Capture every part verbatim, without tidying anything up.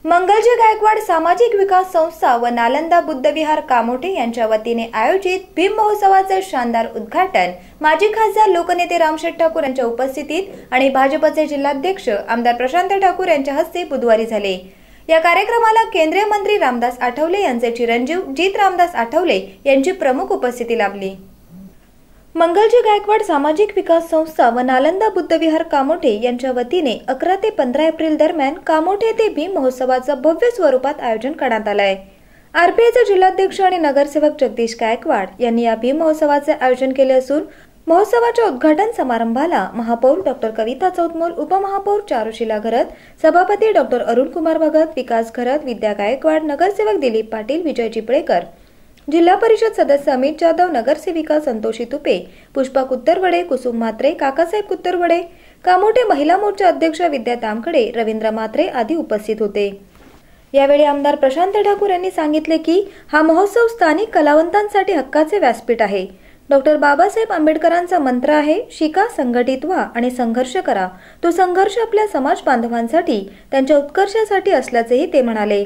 मंगलजी गायकवाड सामाजिक विकास संस्था व नालंदा बुद्धविहार कामोठे यांच्या वतीने आयोजित भीम महोत्सवाचे शानदार उद्घाटन माजी खासदार लोकनेते रामशेठ ठाकूर यांच्या उपस्थितीत आणि भाजपचे जिल्हाध्यक्ष आमदार प्रशांत ठाकूर यांच्या हस्ते बुधवारी झाले। या कार्यक्रमाला केंद्रीय मंत्री रामदास आठवले यांचे चिरंजीव जित रामदास आठवले यांची प्रमुख उपस्थिती लाभली। मंगलजी गायकवाड सामाजिक विकास संस्था व नालंदा बुद्धविहार कामोठे यांच्या वतीने अकरा ते पंधरा एप्रिल दरम्यान कामोठे येथे भीम महोत्सवाचं भव्य स्वरूपात आयोजन करण्यात आलं आहे। आरपीआयचे जिल्हाध्यक्ष आणि नगरसेवक जगदीश गायकवाड यांनी या भीम महोत्सवाचे आयोजन केले असून महोत्सवाच्या उद्घाटन समारंभाला महापौर डॉक्टर कविता चौतमोल, उपमहापौर चारुशीला घरत, सभापती डॉक्टर अरुण कुमार भगत, विकास घरत, विद्या गायकवाड, नगरसेवक दिलीप पाटील, विजय चिपळेकर, जिल्हा परिषद सदस्य अमित जाधव, नगरसेविका संतोषी तुपे, पुष्पा कुत्तरवडे, कुसुम म्हात्रे, काकासाहेब कुत्तरवडे, कामोठे महिला मोर्चा अध्यक्ष विद्या तामकडे, रवींद्र म्हात्रे आदी उपस्थित होते। यावेळी आमदार प्रशांत ठाकूर यांनी सांगितले की हा महोत्सव स्थानिक कलावंतांसाठी हक्काचे व्यासपीठ आहे। डॉक्टर बाबासाहेब आंबेडकरांचा मंत्र आहे, शिका, संघटित व्हा आणि संघर्ष करा। तो संघर्ष आपल्या समाज बांधवांसाठी, त्यांच्या उत्कर्षासाठी असल्याचेही ते म्हणाले।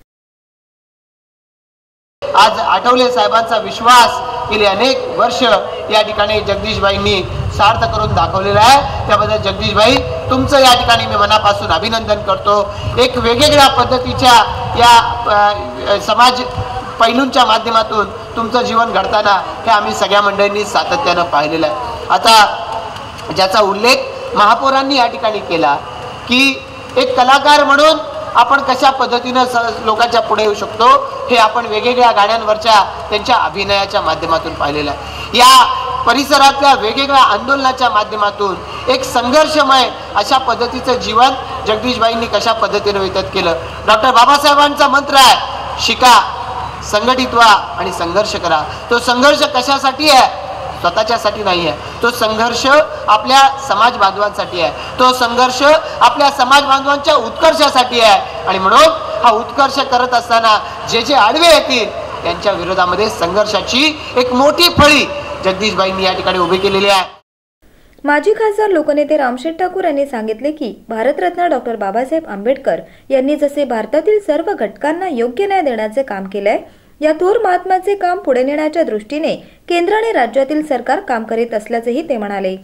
आज आठवले साहेबांचा विश्वास गेली अनेक वर्ष या ठिकाणी जगदीशभाईंनी सार्थ करून दाखवलेला आहे। त्याबद्दल जगदीशभाई तुमचं या ठिकाणी मी मनापासून अभिनंदन करतो। एक वेगवेगळ्या पद्धतीच्या या समाज पैलूंच्या माध्यमातून तुमचं जीवन घडताना हे आम्ही सगळ्या मंडळींनी सातत्यानं पाहिलेलं आहे। आता ज्याचा उल्लेख महापौरांनी या ठिकाणी केला की एक कलाकार म्हणून आपण कशा पद्धतीनं लोकांच्या पुढे येऊ शकतो हे आपण वेगवेगळ्या गाण्यांवरच्या त्यांच्या अभिनयाच्या माध्यमातून पाहिलेलं आहे। या परिसरातल्या वेगवेगळ्या आंदोलनाच्या माध्यमातून एक संघर्षमय अशा पद्धतीचं जीवन जगदीशभाईंनी कशा पद्धतीने व्यतीत केलं। डॉक्टर बाबासाहेबांचा मंत्र आहे, शिका, संघटित व्हा आणि संघर्ष करा। तो संघर्ष कशासाठी आहे? स्वतःच्यासाठी नाही आहे, तो संघर्ष आपल्या समाज बांधवांसाठी आहे, तो संघर्ष आपल्या समाज बांधवांच्या उत्कर्षासाठी आहे। आणि म्हणून हा उत्कर्ष करत असताना जे जे आडवे येतील त्यांच्या विरोधामध्ये संघर्षाची एक मोठी फळी जगदीशभाईंनी या ठिकाणी उभी केलेली आहे। माजी खासदार लोकनेते रामशेठ ठाकूर यांनी सांगितले की भारतरत्न डॉक्टर बाबासाहेब आंबेडकर यांनी जसे भारतातील सर्व घटकांना योग्य न्याय देण्याचे काम केले, या थोर महात्म्याचे काम पुढे नेण्याच्या दृष्टीने केंद्र आणि राज्यातील सरकार काम करीत असल्याचेही ते म्हणाले।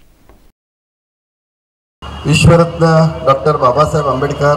विश्वरत्न डॉक्टर बाबासाहेब आंबेडकर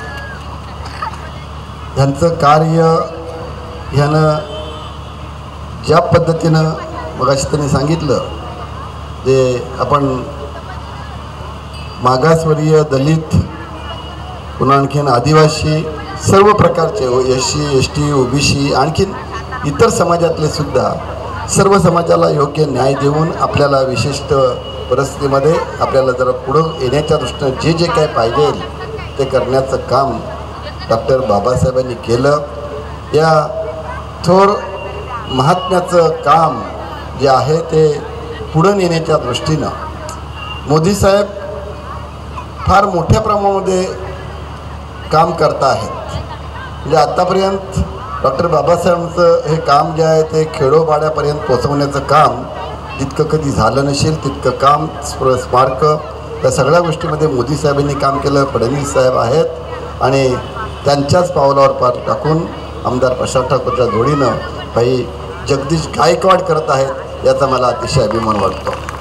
यांचं कार्य ह्यानं ज्या पद्धतीनं मगाशी त्यांनी सांगितलं, जे आपण मागासवर्गीय, दलित, पुन्हा आणखीन आदिवासी, सर्व प्रकारचे S C S T OBC आणखीन इतर समाजातले सुद्धा सर्व समाजाला योग्य न्याय देऊन आपल्याला विशिष्ट परिस्थितीमध्ये आपल्याला जरा पुढं येण्याच्या दृष्टीनं जे जे काय पाहिजे ते करण्याचं काम डॉक्टर बाबासाहेबांनी केलं। या थोर महात्म्याचं काम जे आहे ते पुढं नेण्याच्या दृष्टीनं मोदी साहेब फार मोठ्या प्रमाणामध्ये काम करत आहेत। म्हणजे आत्तापर्यंत डॉक्टर बाबासाहेबांचं हे काम जे आहे ते खेडोपाड्यापर्यंत पोचवण्याचं काम जितकं कधी झालं नसेल तितकं काम, स्मारक, त्या सगळ्या गोष्टीमध्ये मोदी साहेबांनी काम केलं। फडणवीस साहेब आहेत आणि त्यांच्याच पावलावर पार टाकून आमदार प्रशांत ठाकूरच्या जोडीनं भाई जगदीश गायकवाड करत आहेत, याचा मला अतिशय अभिमान वाटतो।